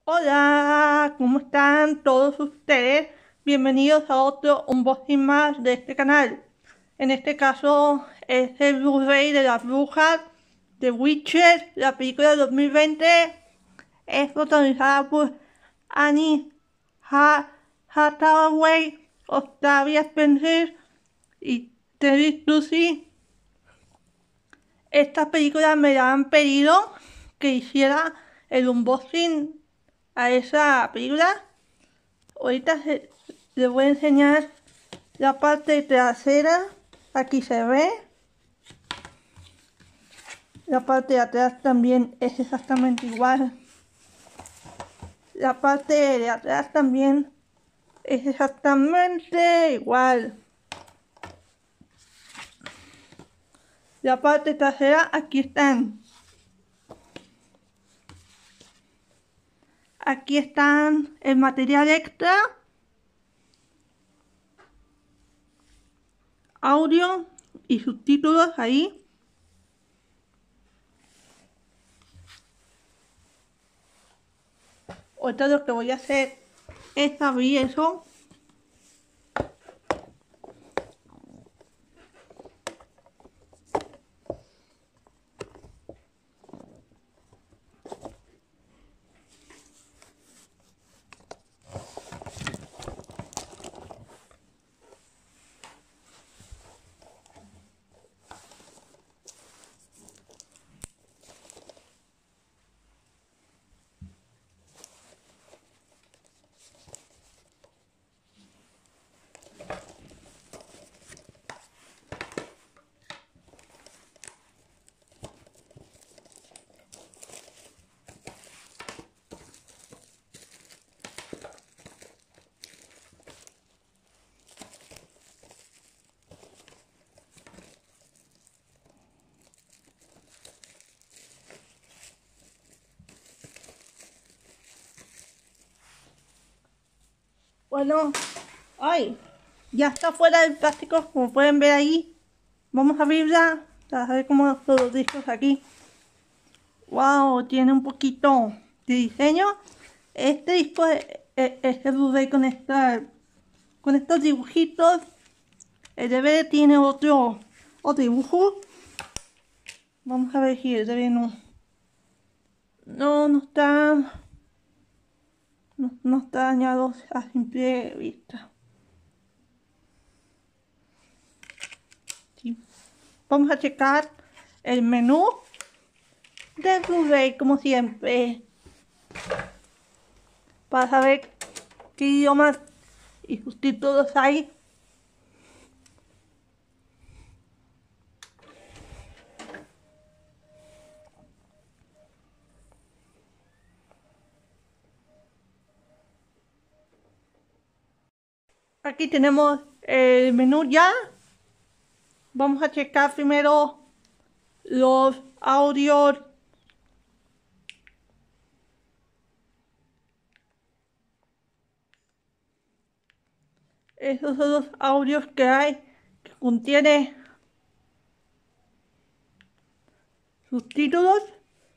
Hola, ¿cómo están todos ustedes? Bienvenidos a otro unboxing más de este canal. En este caso es el Blu-ray de Las Brujas de Witcher, la película de 2020. Es protagonizada por Annie Hathaway, Octavia Spencer y Terry Lucy. Esta película me la han pedido que hiciera el unboxing a esa película. Ahorita les voy a enseñar la parte trasera. Aquí se ve. La parte de atrás también es exactamente igual. La parte de atrás también es exactamente igual. La parte trasera, aquí están. Aquí están el material extra, audio y subtítulos ahí. Ahorita lo que voy a hacer es abrir eso. Bueno, ay, ya está fuera del plástico, como pueden ver ahí. Vamos a abrirla para ver cómo son los discos aquí. Wow, tiene un poquito de diseño. Este disco es el Blu-ray con estos dibujitos. El DVD tiene otro dibujo. Vamos a ver si el DVD no está. No está dañado a simple vista. Sí. Vamos a checar el menú del Blu-ray como siempre, para saber qué idiomas y subtítulos hay. Aquí tenemos el menú ya. Vamos a checar primero los audios. Esos son los audios que hay, que contiene subtítulos.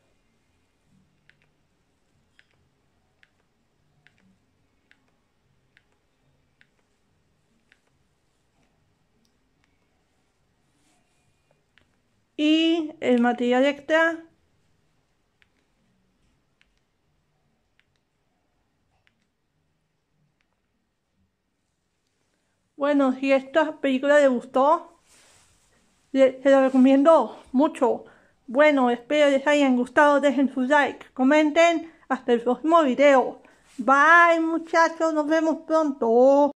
Y el material extra. Bueno, si esta película les gustó, se la recomiendo mucho. Bueno, espero les hayan gustado, dejen su like, comenten, hasta el próximo video. Bye muchachos, nos vemos pronto.